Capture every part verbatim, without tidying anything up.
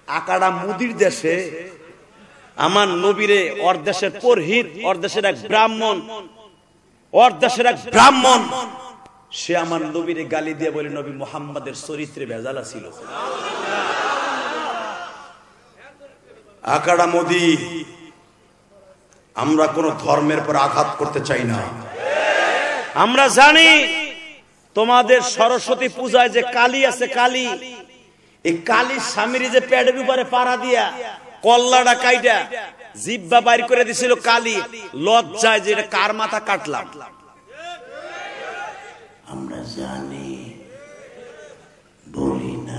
আকাড়া মুদির দেশে আমার নবীরে ওর দেশের পুরোহিত, ওর দেশের এক ব্রাহ্মণ, ওর দেশের এক ব্রাহ্মণ সে আমার নবীরে গালি দিয়ে বলে নবী মুহাম্মাদের চরিত্রে ভেজাল ছিল। আকাড়া মুদি। আমরা কোন ধর্মের পর আঘাত করতে চাই না। আমরা জানি তোমাদের সরস্বতী পূজায় যে কালী আছে, কালী, এই কালীর স্বামীর যে পেটের উপরে পাড়া দিয়া কল্লাটা কাইটা জিব্বা বাইর করে দিছিল কালী, লজ্জায় যে এটা কার মাথা কাটলাম। আমরা জানি, বলি না।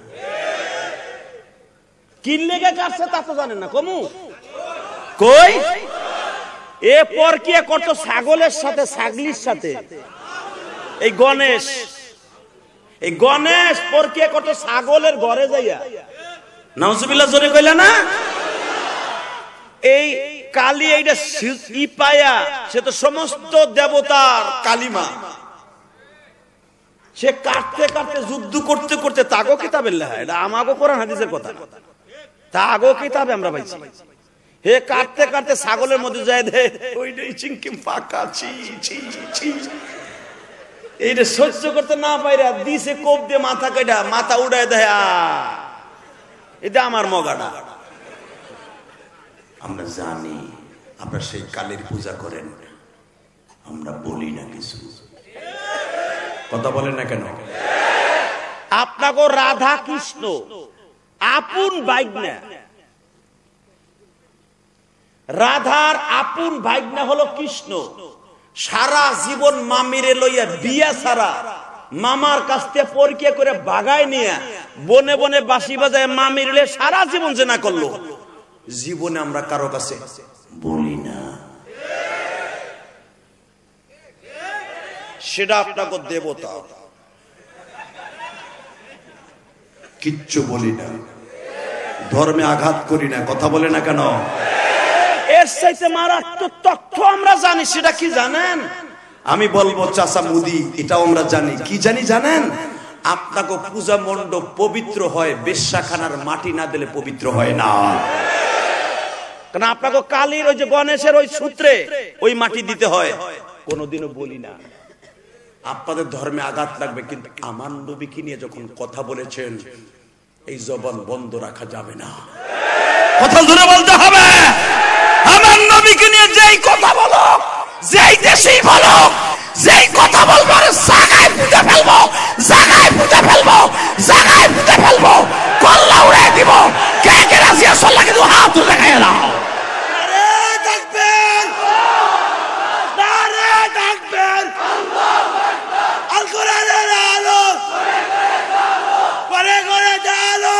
কি লেগে কাটছে তা তো জানেন না। কমু কই এ পর কি করতো ছাগলের সাথে, ছাগলির সাথে। এই গণেশ, এই গণেশ পর কি করতো ছাগলের ঘরে যাইয়া। নাউজুবিল্লাহ জোরে কইলা না। এই কালী এইটা ই পায়া, সে তো সমস্ত দেবতার কালিমা। সে কাটতে কাটতে যুদ্ধ করতে করতে তাগো কিতাবের লেখা, এটা আমাগো কোরআন হাদিসের কথা, তাগো কিতাবে আমরা পাইছি। হে কাটতে কাটতে ছাগলের মধ্যে যায় দে, ওইটাই চিংকিম ফাঁকা, ছি ছি ছি। এইটা সহ্য করতে না পাইরা দিছে কোপ দিয়ে মাথা কাটা, মাথা উড়ায় দেয়। এটা আমার মগাটা। আমরা জানি আপনারা সেই কালীর পূজা করেন, আমরা বলি না কিছু। কথা বলেন না কেন? আপনাকে রাধা কৃষ্ণ আপন ভাইগনা, রাধার আপন ভাইগনা হলো কৃষ্ণ। সারা জীবন মামিরে লইয়া বিয়া সারা মামার কাছ থেকে পরীক্ষা করে বাগায় নিয়ে বনে বনে বাঁশি বাজায় মামির লে সারা জীবন জেনা করলো। জীবনে আমরা কারো কাছে বলি না, সেটা আপনাকে দেবতা। কিচ্ছু বলি না, ধর্মে আঘাত করি না। কথা বলে না কেন? এর চাইতে মারাত্মক তথ্য আমরা জানি। সেটা কি জানেন? আমি বলবো চাচা মুদি, এটাও আমরা জানি। কি জানি জানেন? আপনাকে পূজা মণ্ডপ পবিত্র হয়, বেশ্যাখানার মাটি না দিলে পবিত্র হয় না। কারণ আপনাকে কালীর ওই যে গণেশের ওই সূত্রে ওই মাটি দিতে হয়। কোনোদিনও বলি না। আপনাদের ধর্মে আঘাত লাগবে, কিন্তু আমার নবীকে নিয়ে যখন কথা বলেছেন এই জবান বন্ধ রাখা যাবে না। কথা জোরে বলতে হবে। আমার নবীকে নিয়ে যেই কথা বলো, যেই দেশেই বলো, যেই কথা বলবো জায়গায় পুঁতে ফেলবো, জায়গায় পুঁতে ফেলবো, জায়গায় পুঁতে ফেলবো, কল্লা উড়ে দিব। কে কে রাজি আছো লাগে তো হাত তুলে দেখায় দাও। নারে তাকবীর, নারে তাকবীর, আল্লাহু আকবার। আল কোরআনের আলো করে করে দাও,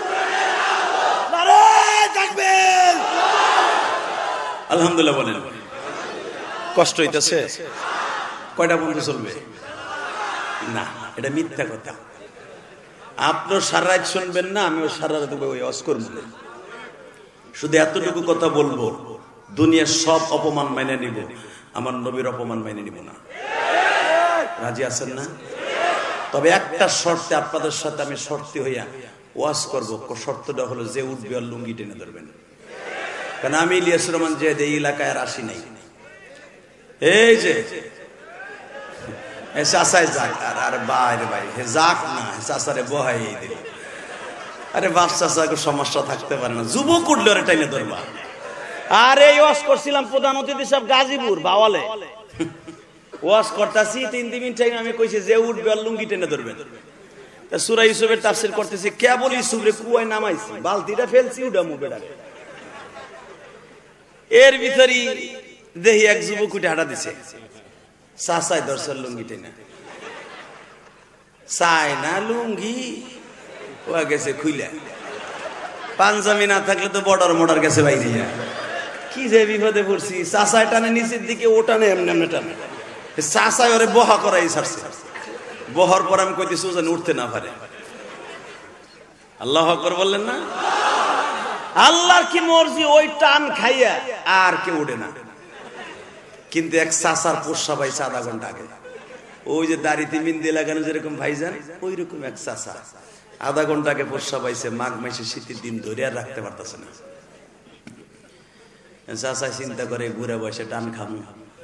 নারে তাকবীর। আলহামদুলিল্লাহ বলেন। কষ্ট হইতেছে? কয়টা বন্ধু চলবে না, এটা মিথ্যা কথা। আপনিও সারা রাত শুনবেন না, আমিও সারা রাত ওই ওয়াজ করব। শুধু এতটুকু কথা বলবো, দুনিয়ার সব অপমান মেনে নিব, আমার নবীর অপমান মেনে নিব না। রাজি আছেন না? তবে একটা শর্তে আপনাদের সাথে আমি শর্তি হইয়া ওয়াজ করব। শর্তটা হলো যে উঠবে আর লুঙ্গি টেনে ধরবেন। কারণ আমি ইলিয়াসুর রহমান যে এই এলাকায় আর আসি নাই। এই যে চাষায় যাক, আর বাইরে ভাই যাক না, চাষারে বহাই দিল। আরে বাপ চাষা সমস্যা থাকতে পারে না, যুবক উঠলে ওরা টাইনে ধরবা। আর এই ওয়াজ করছিলাম প্রধান অতিথি সাহেব গাজীপুর বাওয়ালে, ওয়াজ করতেছি তিন তিন মিনিট টাইম। আমি কইছি যে উঠবে আর লুঙ্গি টেনে ধরবেন। সূরা ইউসুফের তাফসীর করতেছি, কেবল ইউসুফরে কুয়ায় নামাইছি, বালতিটা ফেলছি, উডা মুখে ডাকে। এর ভিতরই দেখি এক যুবক উঠে হাঁটা দিছে, চাচাই দর্শন লুঙ্গি টেনে। চাই না লুঙ্গি, ও গেছে খুইলা। পাঞ্জাবি না থাকলে তো বর্ডার মোডার গেছে বাইরে। কি যে বিপদে পড়ছি। চাচাই টানে নিচের দিকে, ও টানে এমনি এমনি টানে। চাচাই ওরে বহা করাই ছাড়ছে। বহার পর আমি কইতেছি ও যেন উঠতে না পারে। আল্লাহু আকবার বললেন না? আল্লাহর কি মর্জি, ওই টান খাইয়া আর কেউ উঠে না। কিন্তু এক চাচার পোষা পাইছে আধা ঘন্টা আগে। ওই যে দাড়িতে মিন্দি লাগানো যেরকম ভাইজান, ওই রকম এক চাচা আধা ঘন্টাকে প্রস্রাব পাইছে, মাঘ মাসে শীতের দিন ধরে আর রাখতে পারতেছে না। চাচা চিন্তা করে ঘুরে বসে টান খামু,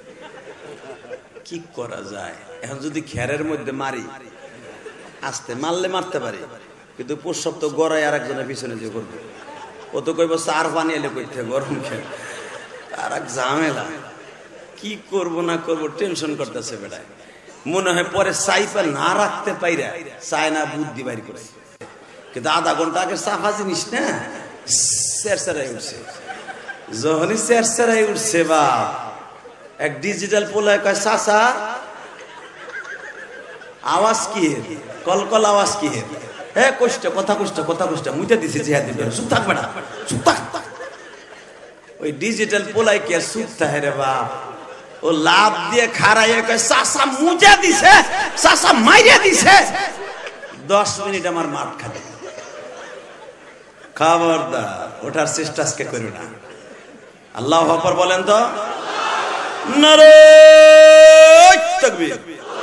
কি করা যায়। এখন যদি খেরের মধ্যে মারি, আস্তে মারলে মারতে পারি, কিন্তু প্রস্রাব তো গড়াই আর একজনের পিছনে যে করবে, ও তো কইব চার পানি এলে করতে গরম খেয়ে, আর এক ঝামেলা। কি করব না করব টেনশন করতেছে বেড়ায়। মনে হয় পরে চাইপা না রাখতে পাইরা চায় না, বুদ্ধি বাইর করে। কিন্তু আধা ঘন্টা আগে সাফা জিনিস না, চেরচেরাই উঠছে। যখনই চেরচেরাই উঠছে বা এক ডিজিটাল পোলায় কয়, চাচা আওয়াজ কি হে, কলকল আওয়াজ কি হে, হ্যাঁ কষ্ট কথা কষ্ট কথা কষ্ট মুইটা দিছে জিহাদ দিবে, চুপ থাকবে না, চুপ থাক। ওই ডিজিটাল পোলাই কি আর চুপ থাকে রে বাপ, ও লাভ দিয়ে খাড়াইয়ে কয় চাচা মুজা দিছে, চাচা মাইরা দিছে। দশ মিনিট আমার মাঠ খাবে। খবরদার ওঠার চেষ্টা আজকে করি না। আল্লাহু আকবার বলেন তো। নারে তাকবীর,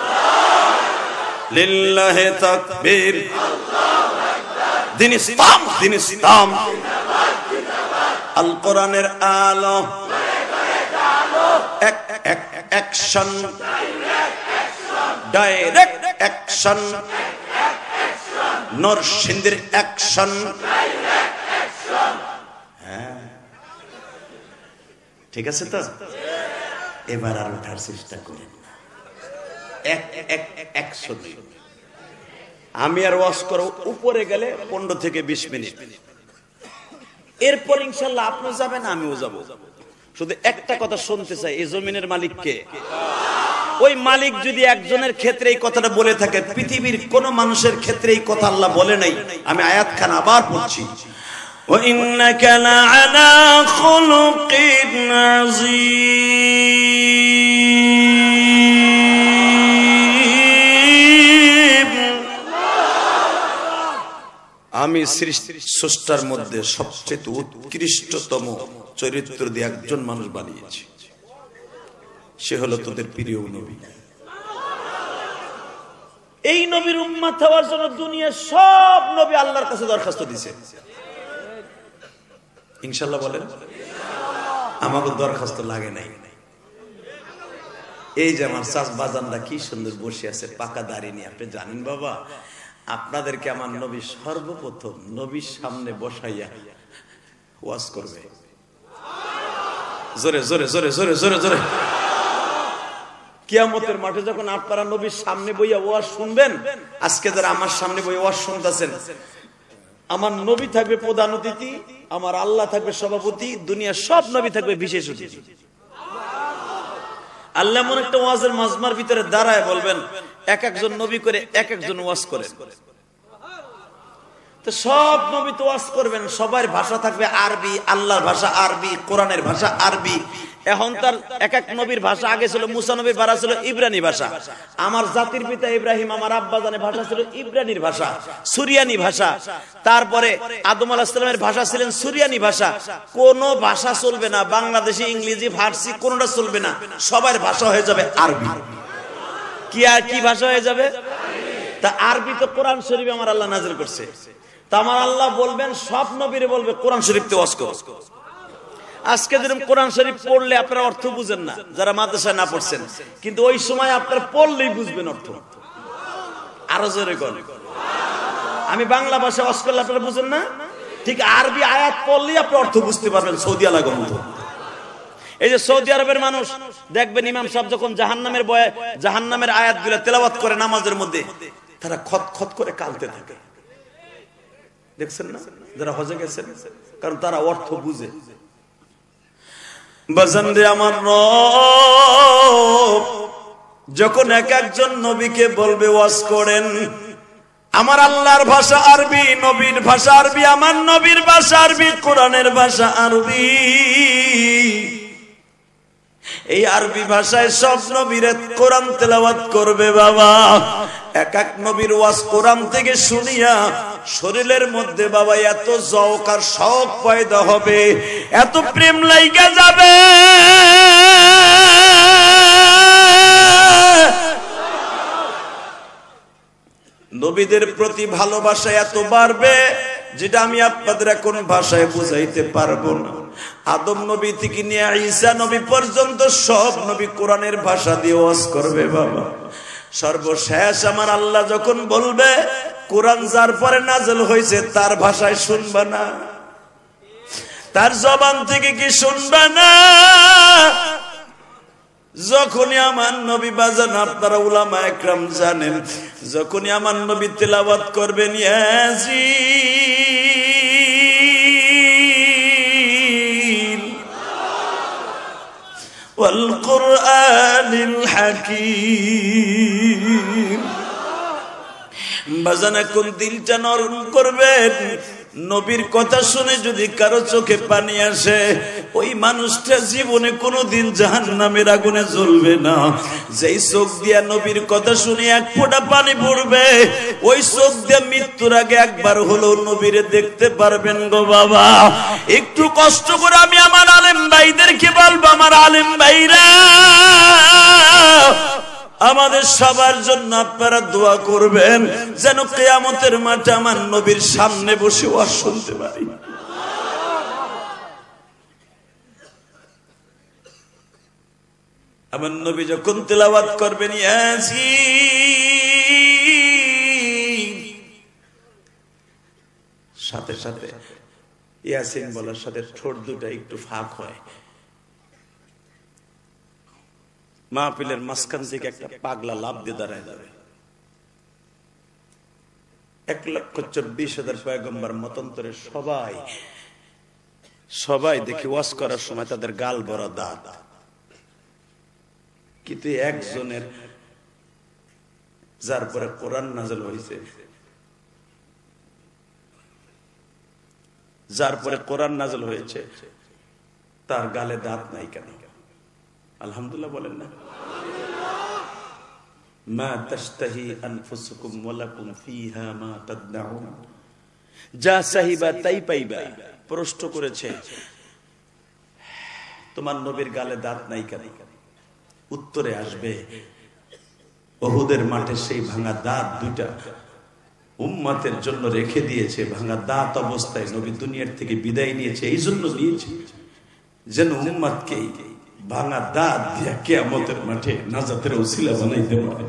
লিল্লাহি তাকবীর। দিন ইসলাম, দিন ইসলাম, আল কোরআনের আলো, এক এক অ্যাকশন, ডাইরেক্ট অ্যাকশন, নরসিংদীর অ্যাকশন। হ্যাঁ ঠিক আছে তো, এবার আর ওঠার চেষ্টা করেন না। এক এক অ্যাকশন। আমি আর ওয়াজ করব উপরে গেলে পনেরো থেকে বিশ মিনিট, এরপর ইনশাল্লাহ আপনি যাবেন, আমিও যাব। শুধু একটা কথা শুনতে চাই, এই জমিনের মালিক কে? ওই মালিক যদি একজনের ক্ষেত্রে এই কথাটা বলে থাকে, পৃথিবীর কোন মানুষের ক্ষেত্রে এই কথা আল্লাহ বলে নাই। আমি আয়াত খান আবার পড়ছি, ওয়া ইন্নাকা লাআলা খুলুকিন আযীম। আমি সৃষ্টির মধ্যে সবচেয়ে উৎকৃষ্টতম চরিত্র দিয়ে একজন মানুষ বানিয়েছি, সে হলো তোদের প্রিয় নবী। এই নবীর উম্মত হওয়ার জন্য দুনিয়ার সব নবী আল্লাহর কাছে দরখাস্ত দিয়েছে। ইনশাআল্লাহ বলেন। আমাকে দরখাস্ত লাগে নাই। এই যে আমার চাচ বাজানরা কি সুন্দর বসে আছে পাকা দাড়ি নিয়ে। আপনি জানেন বাবা, আপনাদেরকে আমার নবী সর্বপ্রথম নবীর সামনে বসাইয়া ওয়াজ করবে। জোরে জোরে জোরে জোরে জোরে জোরে। কিয়ামতের মাঠে যখন আপনারা নবীর সামনে বইয়া ওয়াজ শুনবেন, আজকে যারা আমার সামনে বইয়া ওয়াজ শুনতেছেন, আমার নবী থাকবে প্রধান অতিথি, আমার আল্লাহ থাকবে সভাপতি, দুনিয়ার সব নবী থাকবে বিশেষ অতিথি। আল্লাহ এমন একটা ওয়াজের মাজমার ভিতরে দাঁড়ায় বলবেন, এক একজন নবী করে এক একজন ওয়াজ করেন। তো সব নবী তো ওয়াজ করবেন, সবার ভাষা থাকবে আরবি, আল্লাহর ভাষা আরবি, কোরআনের ভাষা আরবি। এখন তার এক এক নবীর ভাষা, আগে ছিল মুসা নবীর ভাষা ছিল ইব্রানি ভাষা, আমার জাতির পিতা ইব্রাহিম আমার আব্বা জানের ভাষা ছিল ইব্রানির ভাষা, সুরিয়ানি ভাষা। তারপরে আদম আলাইহিস সালামের ভাষা ছিলেন সুরিয়ানি ভাষা। কোন ভাষা চলবে না, বাংলাদেশি, ইংরেজি, ফার্সি কোনটা চলবে না, সবার ভাষা হয়ে যাবে আরবি। কি আর কি ভাষা হয়ে যাবে? তা আরবি তো কোরআন শরীফ আমার আল্লাহ নাযিল করছে। তা আমার আল্লাহ বলবেন, সব নবীরে বলবে কোরআন শরীফ তে ওয়াজ করো। আজকে যেরকম কোরআন শরীফ পড়লে আপনারা অর্থ বুঝেন না, যারা মাদ্রাসায় না পড়ছেন, কিন্তু ওই সময় আপনারা পড়লেই বুঝবেন অর্থ। আরো জোরে কোন, আমি বাংলা ভাষা ওয়াজ করলে আপনারা বুঝেন না, ঠিক আরবি আয়াত পড়লেই আপনি অর্থ বুঝতে পারবেন। সৌদি আরবের মতো, এই যে সৌদি আরবের মানুষ দেখবেন, ইমাম সাহেব যখন জাহান্নামের বয়ে জাহান্নামের আয়াতগুলো তেলাওয়াত করে নামাজের মধ্যে, তারা খত খত করে কাঁদতে থাকে। দেখছেন না যারা হজে গেছেন, কারণ তারা অর্থ বুঝে। বাজানরে আমার রব যখন এক একজন নবীকে বলবে ওয়াজ করেন, আমার আল্লাহর ভাষা আরবি, নবীর ভাষা আরবি, আমার নবীর ভাষা আরবি, কোরআনের ভাষা আরবি। এই আরবি ভাষায় সব নবীরা কোরআন তেলাওয়াত করবে বাবা। এক এক নবীর ওয়াজ কোরআন থেকে শুনিয়া শরীরের মধ্যে বাবা এত যৌক আর শৌক পয়দা হবে, এত প্রেম লাইগা যাবে, নবীদের প্রতি ভালোবাসা এত বাড়বে যেটা আমি আপনাদের কোন ভাষায় বুঝাইতে পারবো না। আদম নবী থেকে নিয়ে ঈসা নবী পর্যন্ত সব নবী কোরআনের ভাষা দিয়ে ওয়াজ করবে বাবা। সর্বশেষ আমার আল্লাহ যখন বলবে কোরআন যার পরে নাযিল হয়েছে তার ভাষায় শুনবা না, তার জবান থেকে কি শুনবা না? যখনই আমার নবী বাজান, আপনারা উলামা একরাম জানেন, যখনই আমার নবী তেলাওয়াত করবেন ইয়াসিন ওয়াল কুরআনিল হাকীম, বাজান এখন দিলটা নরম করবেন। নবীর কথা শুনে যদি কারো চোখে পানি আসে, ওই মানুষটা জীবনে কোনোদিন জাহান্নামের আগুনে জ্বলবে না। যেই চোখ দিয়া নবীর কথা শুনে এক ফোঁটা পানি পড়বে, ওই চোখ দিয়ে মৃত্যুর আগে একবার হলেও নবীরে দেখতে পারবেন গো বাবা। একটু কষ্ট করে আমি আমার আলেম ভাইদেরকে বলবো, আমার আলেম ভাইরা আমাদের সবার জন্য আপনারা দোয়া করবেন যেন কিয়ামতের মাঠে আমার নবীর সামনে বসে ওয়াজ শুনতে পারি। আমার নবী যখন তেলাওয়াত করবেন ইয়াসিন, সাথে সাথে ইয়াসিন বলার সাথে ঠোঁট দুটো একটু ফাঁক হয়। মাহফিলের মাঝখান থেকে একটা পাগলা লাভ দিয়ে দাঁড়ায় যাবে। এক লক্ষ চব্বিশ হাজার পয়গম্বর মতান্তরে সবাই সবাই দেখি ওয়াজ করার সময় তাদের গাল ভরা দাঁত, কিন্তু একজনের যার পরে কোরআন নাযিল হয়েছে, যার পরে কোরআন নাযিল হয়েছে তার গালে দাঁত নাই কেন? আলহামদুলিল্লাহ বলেন না? মা তাশতাহি আনফুসুকুম ওয়া লাকুম ফিহা মা তাদউন, যা চাহিবা তাই পাইবা। প্রশ্ন করেছে তোমার নবীর গালে দাঁত নাই কেন? উত্তরে আসবে উহুদের মাঠে সেই ভাঙা দাঁত দুইটা উম্মতের জন্য রেখে দিয়েছে। ভাঙা দাঁত অবস্থায় নবী দুনিয়ার থেকে বিদায় নিয়েছে, এই জন্য নিয়েছে যেন উম্মতকে ভাঙা দাঁত দিয়া কিয়ামতের মাঠে নাজাতের ওসিলা বানাইতে পারে।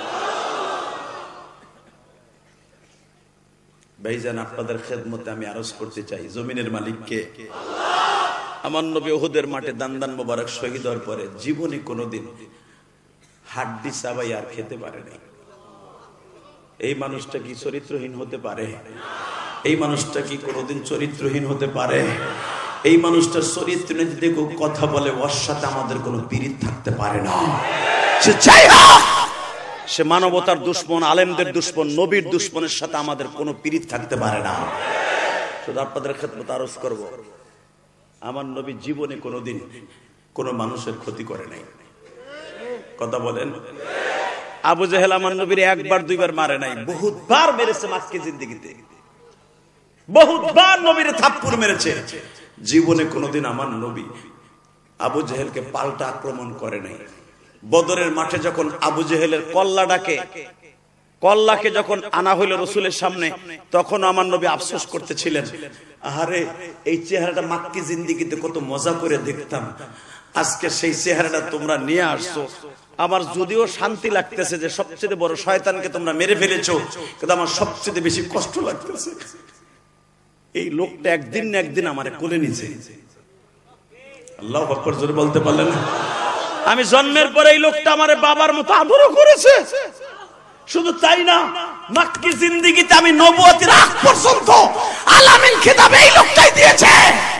ভাইজান, আপনাদের খেদমতে আমি আরজ করতে চাই, জমিনের মালিক কে? আমার নবী উহুদের মাঠে দান্দান মোবারক শহীদ হওয়ার পরে জীবনে কোনোদিন হাড্ডি চাবাই আর খেতে পারে নাই। এই মানুষটা কি চরিত্রহীন হতে পারে? এই মানুষটা কি কোনোদিন চরিত্রহীন হতে পারে? এই মানুষটার চরিত্র নিয়ে যদি কথা বলে, ওর সাথে আমাদের কোনো পীড়িত থাকতে পারে না। সে চাই না, সে মানবতার দুশ্মন, আলেমদের দুশ্মন, নবীর দুশ্মনের সাথে আমাদের কোনো পীড়িত থাকতে পারে না। শুধু আপনাদের খেদমত আরজ করব, আমার নবী জীবনে কোনোদিন কোনো মানুষের ক্ষতি করে নাই। কথা বলেন? আবু জেহেল আমার নবীর একবার দুইবার মারে নাই, বহুতবার মেরেছে মাক্কি জিন্দেগিতে, বহুতবার নবীর থাপ্পড় মেরেছে। জীবনে কোনোদিন আমার নবী আবু জেহেলকে পাল্টা আক্রমণ করে নাই। বদরের মাঠে যখন আবু জেহেলের কল্লাটাকে কল্লাকে যখন আনা হইল রসুলের সামনে, তখন আমার নবী আফসোস করতেছিলেন, আহারে এই চেহারাটা মাক্কি জিন্দেগিতে কত মজা করে দেখতাম, আজকে সেই চেহারাটা তোমরা নিয়ে আসছো। আমার যদিও শান্তি লাগতেছে যে সবচেয়ে বড় শয়তানকে তোমরা মেরে ফেলেছো, কিন্তু আমার সবচেয়ে বেশি কষ্ট লাগতেছে এই লোকটা একদিন না একদিন আমারে কোলে নিছে। আল্লাহু আকবার জোরে বলতে পারলেন? আমি জন্মের পরে এই লোকটা আমারে বাবার মতো আদরও করেছে। শুধু তাই না, মাক্কি জিন্দেগিতে আমি নবুয়তের আগ পর্যন্ত আলামিন খেতাব এই লোকটাই দিয়েছে।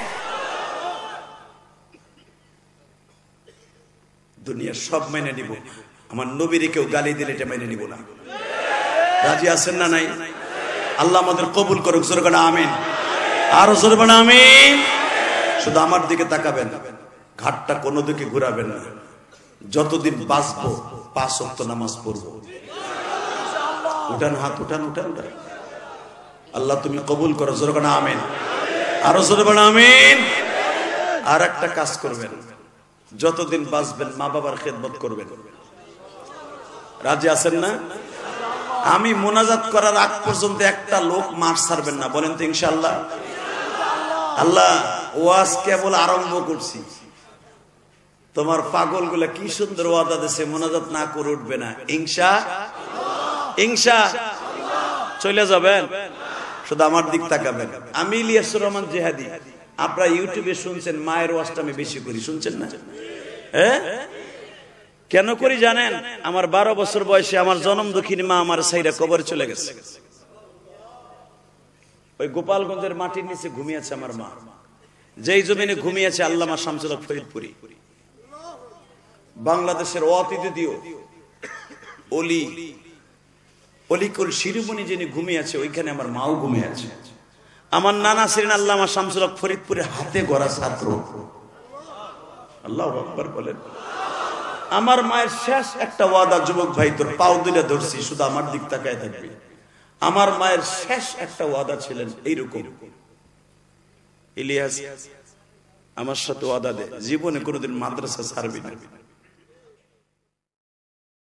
দুনিয়ার সব মেনে নিব, আমার নবীরে কেউ গালি দিলে এটা মেনে নিব না। রাজি আছেন না নাই? আল্লাহ আমাদের কবুল করুক, জোরে বলেন আমিন। আরো জোরে বলেন আমিন। শুধু আমার দিকে তাকাবেন, ঘাটটা কোনো দিকে ঘুরাবেন না। যতদিন বাঁচবো পাঁচ ওয়াক্ত নামাজ পড়বো। উঠান হাত, উঠান উঠান উঠান। আল্লাহ তুমি কবুল করো, জোরে বলেন আমিন। আরো জোরে বলেন আমিন। আর একটা কাজ করবেন, যতদিন বাঁচবেন মা বাবার খেদমত করবেন। রাজি আছেন না? আমি মোনাজাত করার আগ পর্যন্ত একটা লোক মার ছাড়বেন না, বলেন তো ইনশাআল্লাহ। আল্লাহ ওয়াজ কেবল আরম্ভ করছি, তোমার পাগল গুলা কি সুন্দর ওয়াদা দিয়েছে, মোনাজাত না করে উঠবে না। ইনশা ইনশা চলে যাবেন, শুধু আমার দিক তাকাবেন। আমি ইলিয়াসুর রহমান জিহাদি, আপনারা ইউটিউবে শুনছেন মায়ের ওয়াজটা আমি বেশি করি, শুনছেন না? হ্যাঁ, কেন করি জানেন? আমার বারো বছর বয়সে আমার জনম দুঃখিনী মা আমার সাইরা কবর চলে গেছে। ওই গোপালগঞ্জের মাটির নিচে ঘুমিয়েছে আমার মা, যেই জমিনে ঘুমিয়েছে আল্লামা শামসুল হক ফরিদপুরি, বাংলাদেশের অতিথিয় অলি অলিকুল শিরোমণি যিনি ঘুমিয়েছে, ওইখানে আমার মাও ঘুমিয়েছে। আমার নানা ছিলেন আল্লামা শামসুল হক ফরিদপুরের হাতে গড়া ছাত্র। আল্লাহু আকবার বলেন। আমার মায়ের শেষ একটা ওয়াদা, যুবক ভাই তোর পাও দুইটা ধরছি, শুধু আমার দিক তাকায় থাকবি। আমার মায়ের শেষ একটা ওয়াদা ছিলেন এইরকম, ইলিয়াস আমার সাথে ওয়াদা দে, জীবনে কোনোদিন মাদ্রাসা ছাড়বি না।